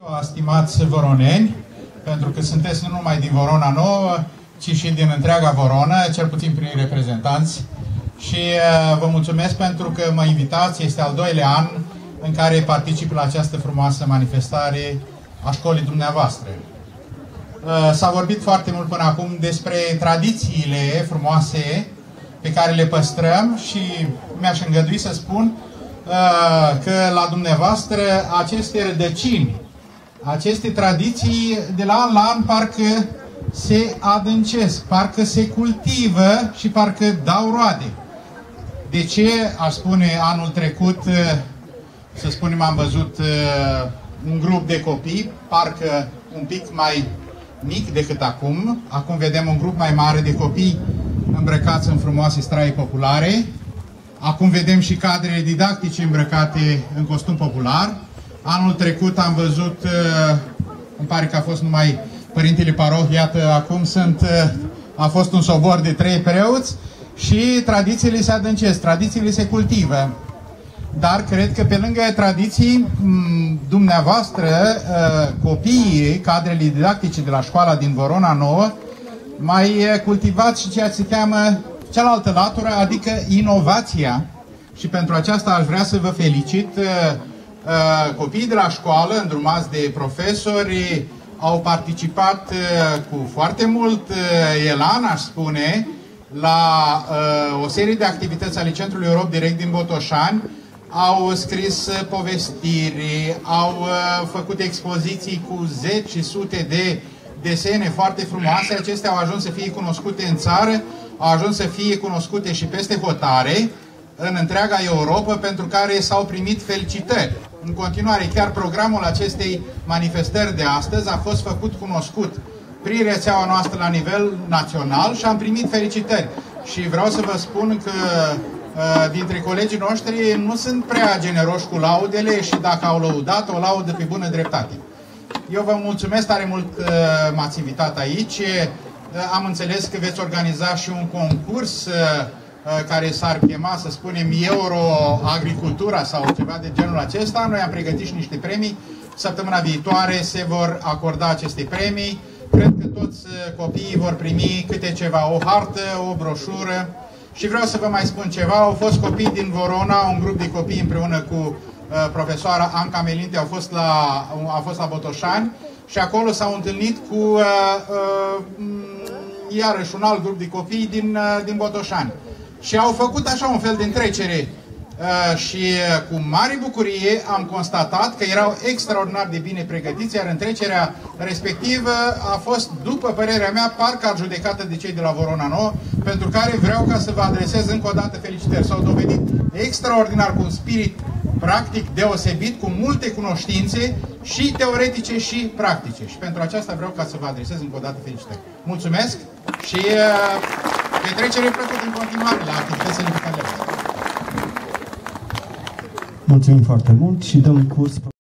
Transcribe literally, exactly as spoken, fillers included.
Stimați voroneni, pentru că sunteți nu numai din Vorona Nouă, ci și din întreaga Voronă, cel puțin prin reprezentanți. Și uh, vă mulțumesc pentru că mă invitați. Este al doilea an în care particip la această frumoasă manifestare a școlii dumneavoastră. Uh, S-a vorbit foarte mult până acum despre tradițiile frumoase pe care le păstrăm și mi-aș îngădui să spun uh, că la dumneavoastră aceste rădăcini, aceste tradiții de la an la an parcă se adâncesc, parcă se cultivă și parcă dau roade. De ce? Aș spune, anul trecut, să spunem, am văzut un grup de copii, parcă un pic mai mic decât acum. Acum vedem un grup mai mare de copii îmbrăcați în frumoase straie populare. Acum vedem și cadrele didactice îmbrăcate în costum popular. Anul trecut am văzut, îmi pare că a fost numai Părintele Paroh, iată, acum sunt, a fost un sobor de trei preoți și tradițiile se adâncesc, tradițiile se cultivă. Dar cred că pe lângă tradiții, dumneavoastră, copiii, cadrele didactice de la școala din Vorona Nouă, mai cultivați și ceea ce se cheamă cealaltă latură, adică inovația. Și pentru aceasta aș vrea să vă felicit. Copiii de la școală, îndrumați de profesori, au participat cu foarte mult elan, aș spune, la o serie de activități ale Centrului Europe Direct din Botoșani. Au scris povestiri, au făcut expoziții cu zeci și sute de desene foarte frumoase. Acestea au ajuns să fie cunoscute în țară, au ajuns să fie cunoscute și peste hotare, în întreaga Europa, pentru care s-au primit felicitări. În continuare, chiar programul acestei manifestări de astăzi a fost făcut cunoscut prin rețeaua noastră la nivel național și am primit felicitări. Și vreau să vă spun că dintre colegii noștri nu sunt prea generoși cu laudele și dacă au lăudat, o laudă pe bună dreptate. Eu vă mulțumesc tare mult că m-ați invitat aici. Am înțeles că veți organiza și un concurs care s-ar chema, să spunem, Euro-Agricultura sau ceva de genul acesta. Noi am pregătit și niște premii. Săptămâna viitoare se vor acorda aceste premii. Cred că toți copiii vor primi câte ceva, o hartă, o broșură. Și vreau să vă mai spun ceva. Au fost copii din Vorona, un grup de copii împreună cu uh, profesoara Anca Melinte, au fost la, au fost la Botoșani și acolo s-au întâlnit cu uh, uh, iarăși un alt grup de copii din, uh, din Botoșani. Și au făcut așa un fel de întrecere uh, și uh, cu mare bucurie am constatat că erau extraordinar de bine pregătiți, iar întrecerea respectivă a fost, după părerea mea, parcă adjudecată de cei de la Vorona Nouă, pentru care vreau ca să vă adresez încă o dată felicitări. S-au dovedit extraordinar, cu un spirit practic deosebit, cu multe cunoștințe și teoretice și practice. Și pentru aceasta vreau ca să vă adresez încă o dată felicitări. Mulțumesc și uh, petrecere plăcută în continuare la activitățile pe care le aveți. Mulțumim foarte mult și dăm curs